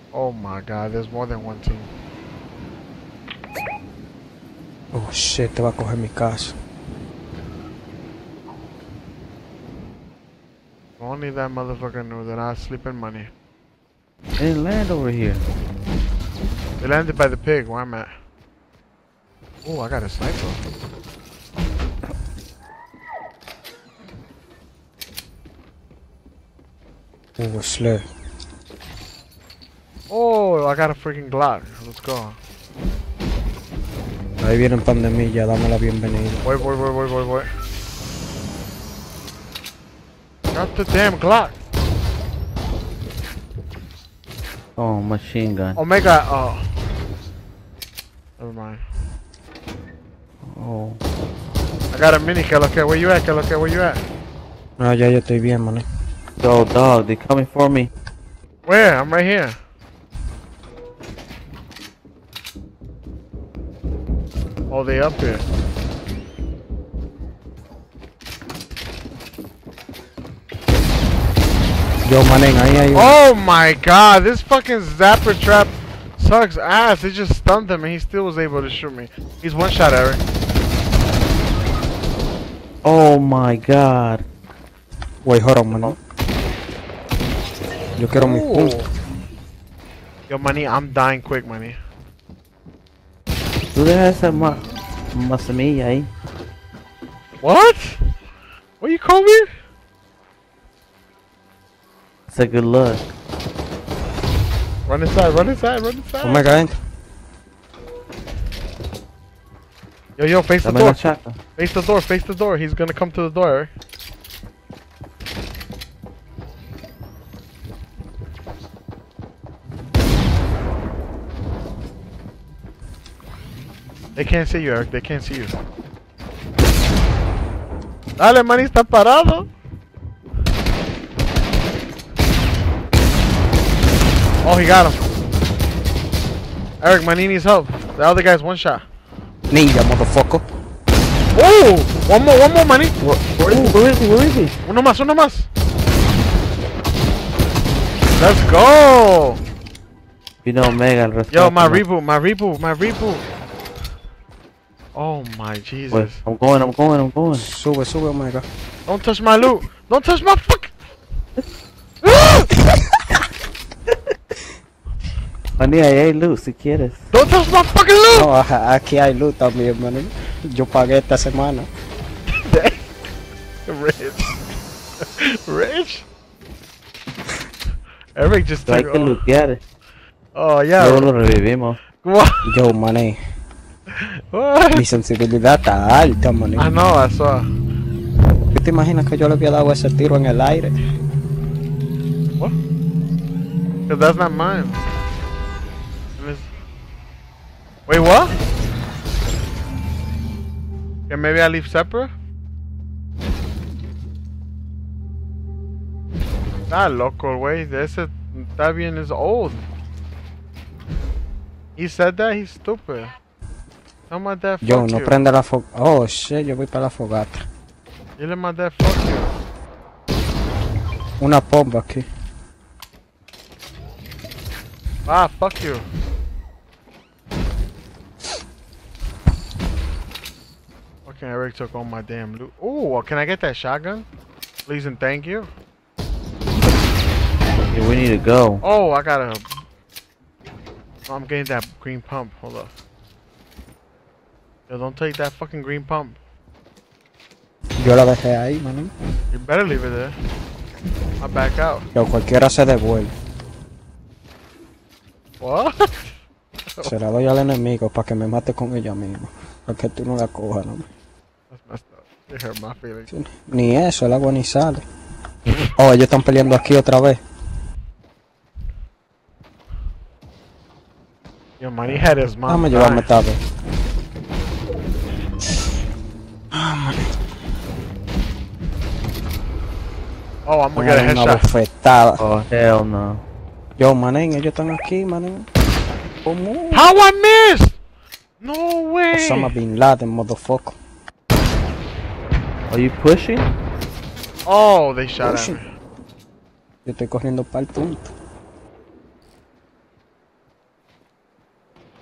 Oh my god, there's more than one team. Oh shit, te va a coger mi casa. Only that motherfucker knew that I sleep in money. They didn't land over here. They landed by the pig where I'm at. Oh, I got a sniper. Oh, slur. Oh, I got a freaking Glock. Let's go. Ahí viene en pandemia, dame la bienvenida. Voy. Got the damn Glock. Oh, machine gun. Oh my god. Oh. Never mind. Oh. I got a mini. Que where you at? Where you at? No, ya yo estoy bien, man. Yo, dog, they coming for me. Where? I'm right here. Oh, they up here. Yo, manen, ahí hay uno. Oh my god, this fucking zapper trap sucks ass. It just stunned him and he still was able to shoot me. He's one shot, Eric. Oh my god. Wait, hold on, man. Yo quiero mi punto. Yo, money, I'm dying quick, money. Tú dejas esa semilla ahí. What? What you call me? It's a good luck. Run inside. Oh my god. Yo, face the Dame door. la chata. Face the door. He's gonna come to the door, Eric. They can't see you, Eric. They can't see you. Dale, man, está parado. Oh, he got him. Eric, Manny needs help. The other guy's one shot. Ninja, motherfucker. Oh! One more, Manny. Where is he? Uno más. Let's go. You know, Mega, el respeto. Yo, my reboot. Oh my Jesus. Wait, I'm going. Sube, oh my god. Don't touch my loot. Don't touch my fuck. Manny, ahí hay luz si quieres. Don't touch my fucking loot. No, aquí hay luz también, man. Yo pagué esta semana. Rich. Eric just Hay took. que lootear. Oh yeah. Luego lo revivimos. What? Yo, mané. What? Mi sensibilidad está alta, mané. I know. I saw. ¿Tú te imaginas que yo le había dado ese tiro en el aire? What? Cause that's not mine. Wait, what? Okay, maybe I leave separate? Está loco, güey. Ese está bien is old. He said that, he's stupid. Tell my dad fuck Yo, no you. prende la fogata. Oh, shit, yo voy para la fogata. Dile a my dad fuck you. Una bomba aquí. Ah, fuck you. Okay, Eric took all my damn loot. Oh, can I get that shotgun? Please and thank you. Yeah, we need to go. Oh, I got a... I'm getting that green pump. Hold up. Yo, don't take that fucking green pump. Yo la dejé ahí, mané. You better leave it there. I'll back out. Yo, cualquiera se devuelve. What? Se la doy al enemigo para que me mate con ella misma. Para que tú no la cojas, no. That's messed up. It hurt my feelings. Ni eso, el agua ni sale. Oh, ellos están peleando aquí otra vez. Yo, man, he had his mom. Déjame llevarme tarde. Oh, I'm gonna get a Una headshot. bofetada. Oh, hell no. Yo, manen, ellos están aquí, manen. ¿Cómo? How I missed? No way. Osama Bin Laden, motherfucker. Are you pushing? Oh, they shot at me. Yo estoy corriendo para el punto.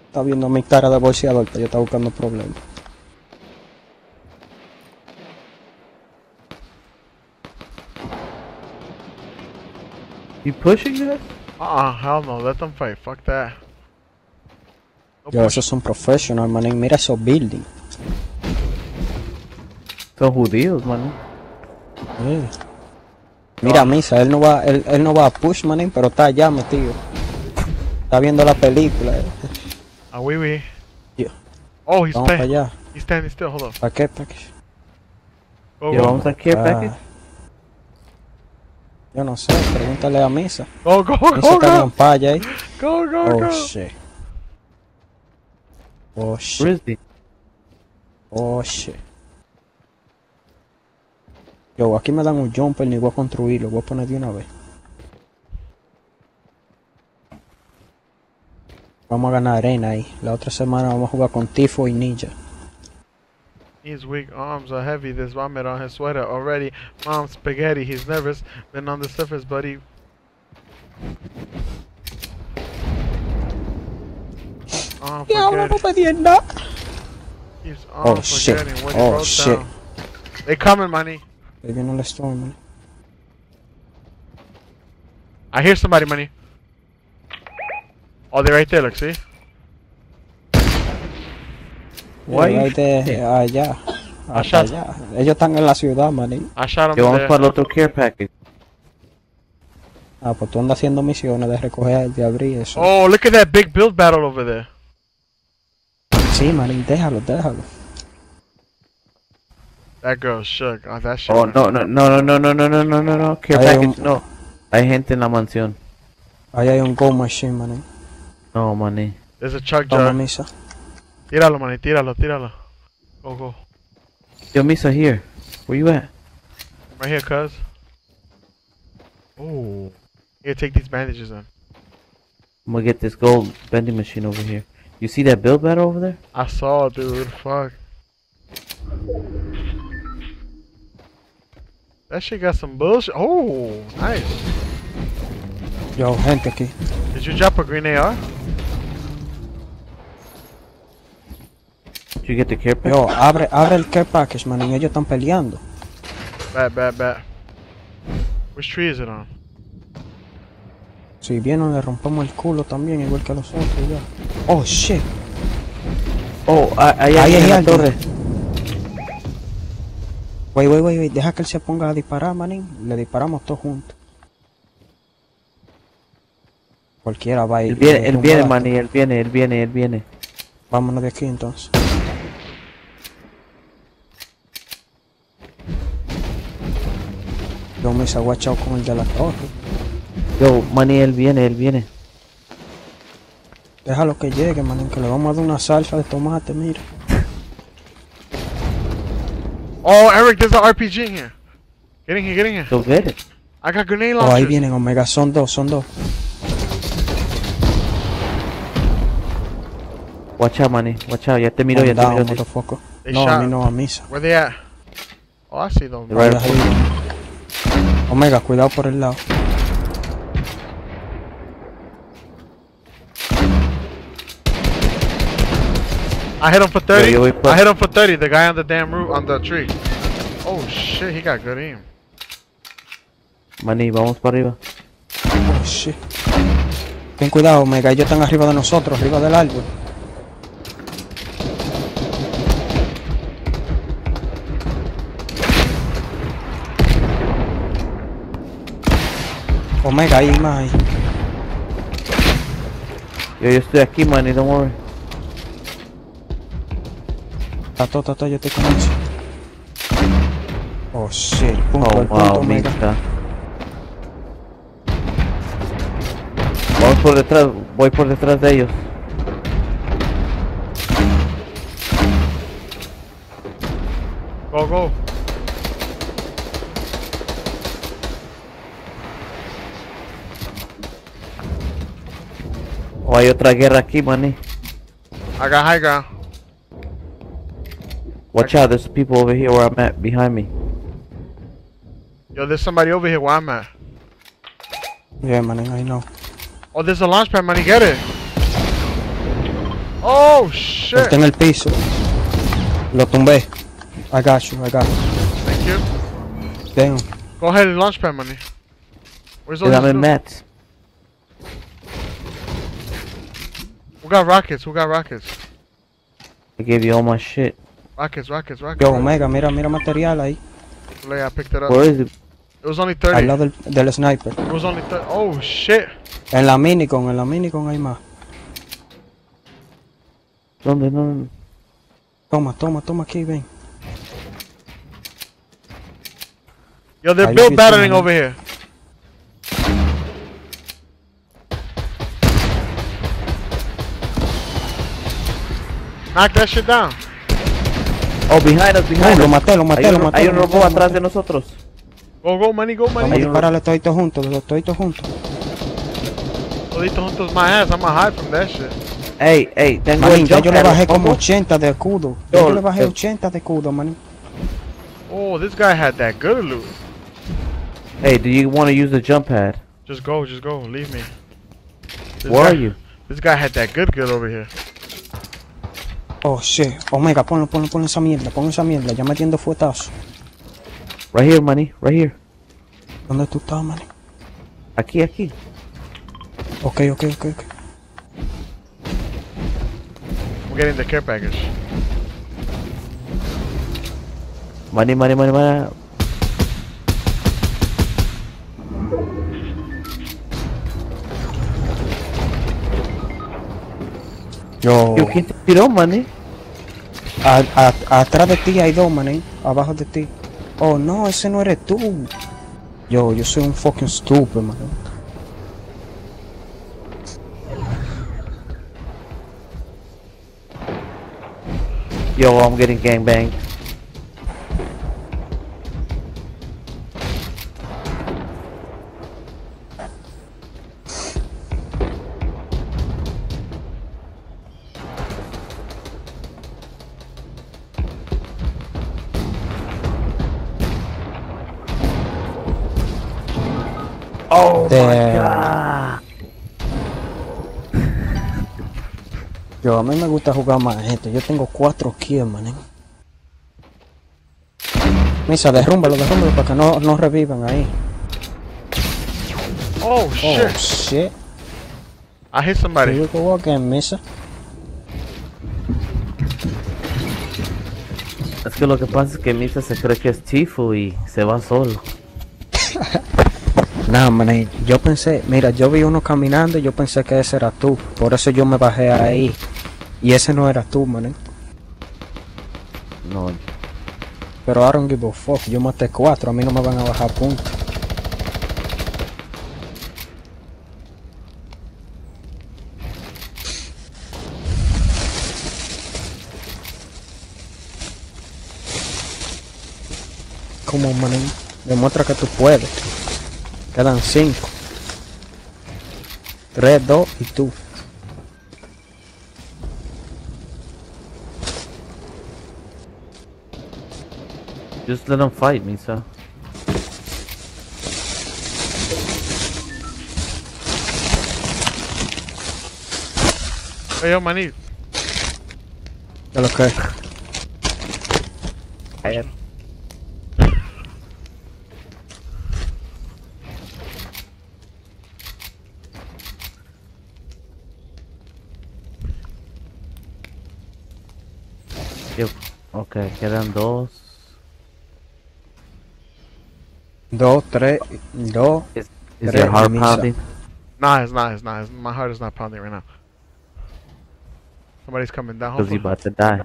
Está viendo mi cara de bolseador, pero yo estaba buscando problemas. You pushing us? Hell no. Let them fight. Fuck that. No Yo, push. esos son professional, manín. Mira esos buildings. Son judíos, man. Mira, Misa, él no va a push, manín, pero está allá metido. Está viendo la película. Ah, oui. Yeah. Oh, he's Vamos para standing. allá. He's standing still. Hold up. ¿Para qué? ¿Para qué? Go, Yo, go. vamos a care Ah. package. Yo no sé, pregúntale a Misa. Go, go, Misa go, está go. en paya ahí. Go, go, Oh go. shit. Oh Where shit. is he? Oh shit. Yo, aquí me dan un jumper ni voy a construirlo, voy a poner de una vez. Vamos a ganar arena ahí. La otra semana vamos a jugar con Tifo y Ninja. His weak arms are heavy. There's vomit on his sweater already. Mom's spaghetti. He's nervous. Been on the surface, buddy. Oh, Diablo, no forget. me di nada. He's Oh, shit. forgetting what he Oh, wrote shit. down. They coming, money. Ahí viene el storm, man. I hear somebody, money. Oh, they're right there. Look, see? Why you Right there, allá. Hasta shot. allá. Ellos están en la ciudad, manín. I shot him Yo, in vamos there. para el otro care package. Ah, pues tú andas haciendo misiones de recoger, de abrir eso. Oh, look at that big build battle over there. Sí, manín, déjalo. That girl shook. Oh, that shit. Oh, went- no. Care Hay package, un- no. Hay gente en la mansión. Ahí hay un go machine, manín. No, maní. There's a chug Toma, jar. Misa. Tíralo, money. Tíralo. Go, go. Yo, Misa, here. Where you at? Right here, cuz. Oh. Here, take these bandages then. I'm gonna get this gold vending machine over here. You see that build battle over there? I saw, dude. Fuck. That shit got some bullshit. Oh, nice. Yo, gente aquí. Did you drop a green AR? Did you get the care package? Yo, abre el care package, manín. Ellos están peleando. Bet. Which tree is it on? Si vienen, le rompemos el culo también, igual que los otros, ya. Oh, shit. Oh, ahí Ahí hay en la alguien. torre. Wait, deja que él se ponga a disparar, manín. Le disparamos todos juntos. Cualquiera va a ir. Él viene, maní, él viene. Vámonos de aquí entonces. Yo me he aguachado con el de la torre. Yo, maní, él viene. Déjalo que llegue, manín, que le vamos a dar una salsa de tomate, mira. Oh, Eric, there's an RPG in here. Get in here. Go get it. I got grenade Oh, ahí launchers. vienen, Omega, son dos. Watch out, maní. Watch out. Ya te miro. Down, motherfucker. They No, shot a mí him. no, a Misa. Where they at? Oh, I see them. Right. Ahí. Omega, cuidado por el lado. I hit him for 30. yo voy pa- I hit him for 30. The guy on the damn roof, on the tree. Oh shit, he got good aim. Maní, vamos para arriba. Oh, shit. Ten cuidado, Omega, ellos están arriba de nosotros, arriba del árbol. Omega, ahí más ahí. Yo estoy aquí, maní, don't worry. Tato, yo estoy con eso. Oh shit, el punto, Oh, el punto, wow, Omega. Misa. Vamos por detrás, voy por detrás de ellos. Go. Oh, hay otra guerra aquí, maní. I got high ground. Watch out, there's people over here where I'm at, behind me. Yo, there's somebody over here where I'm at. Yeah, man, I know. Oh, there's a launch pad, money. Get it. Oh shit! Está en el piso. Lo tumbé. I got you. Thank you. Damn. Go ahead and launch pad money. Where's all I'm these in loot? mats. Who got rockets? Who got rockets? I gave you all my shit. Rockets. Yo, Omega, mira material ahí. I picked it up. Where is it? It was only Al 30. lado del sniper. It was only 30. Oh shit! En la minicon hay más. ¿Dónde? No. Toma aquí, ven. Yo, they're Ahí built lo vi, battering sí, over here. Knock that shit down. Oh, behind us, behind Lo us. maté. Hay un robot atrás de nosotros. Go money. Vamos a dispararle toditos juntos. Toditos juntos my ass. I'm gonna hide from that shit. Hey, tengo Manín, el ya jump yo le pad, bajé ¿lo como pongo? 80 de escudo. Yo, Yo le bajé el- 80 de escudo, manín. Oh, this guy had that good loot. Hey, do you want to use the jump pad? Just go. Leave me. This Where guy, are you? This guy had that good over here. Oh, shit. Omega, ponlo esa mierda. Ya metiendo fuetazo. Right here, money. Right here. ¿Dónde tú estás, manín? Aquí. Ok. I'm getting the care package. Money. Yo. ¿Quién te tiró, money? Atrás de ti hay dos, manín. Abajo de ti. Oh, no, ese no eres tú. Yo soy un fucking stupid, manín. Yo, I'm getting gangbanged. Oh my god. Yo, a mí me gusta jugar más gente. Yo tengo 4 kills, manín. Misa, derrúmbalo para que no revivan ahí. Oh shit! Oh, shit. I hit Here somebody. you go again, Misa. Es que lo que pasa es que Misa se cree que es Tifu y se va solo. Nah, manín, yo pensé, mira, yo vi uno caminando y yo pensé que ese era tú. Por eso yo me bajé ahí. Y ese no era tú, manín. No. Pero I don't give a fuck. Yo maté 4, a mí no me van a bajar puntos. Como, manín, demuestra que tú puedes. Quedan 5. 3, 2 y tú. Just let them fight, Misa. Hey, yo, money. De lo que. Yep. Okay, quedan 2. 2, 3, 2. Is Tres, your heart Misa. pounding? Nah, it's not. My heart is not pounding right now. Somebody's coming down. Because you Hopefully. about to die.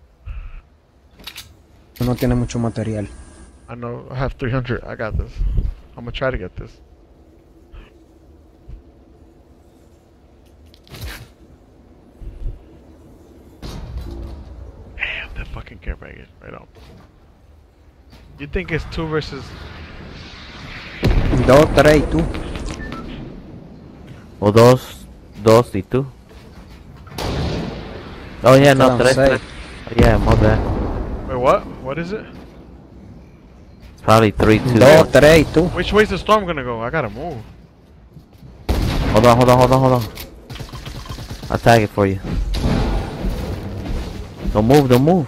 Tú no tienes mucho material. I know. I have 300. I got this. I'm gonna try to get this. Damn, that fucking care package right up. You think it's 2 versus? 2, 3 y tú. O 2 y tú. Oh yeah, no, Quedan 3. 6. Yeah, my bad. Wait, what? What is it? It's probably 3, 2. 2, 3 y tú. Which way's the storm gonna go? I gotta move. Hold on. I'll tag it for you. Don't move, don't move.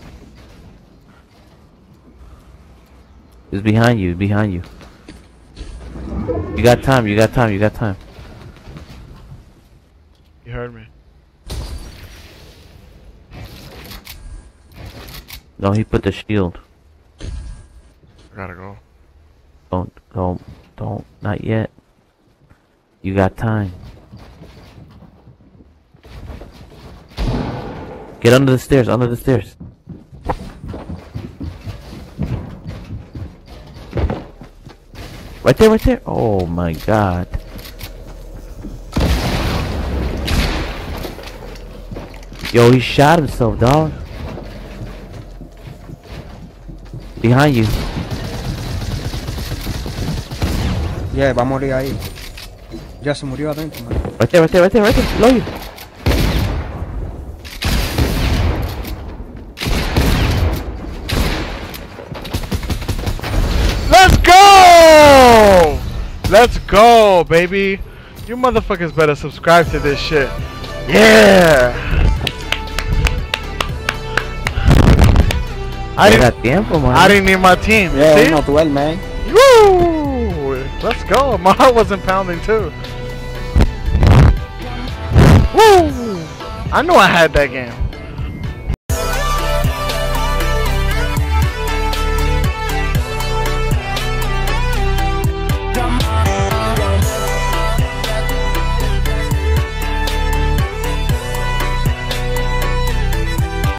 It's behind you, behind you. You got time, you got time, you got time. You heard me. No, he put the shield. I gotta go. Don't, not yet. You got time. Get under the stairs, under the stairs. Right there, right there. Oh my god. Yo, he shot himself, dog. Behind you. Yeah, va a morir ahí. Ya se murió adentro, man. Right there, right there, right there, right there. Below you. Let's go! Let's go, baby. You motherfuckers better subscribe to this shit. Yeah! I didn't need my team. You Yeah, see? no duel, man. Woo! Let's go. My heart wasn't pounding too. Woo! I knew I had that game.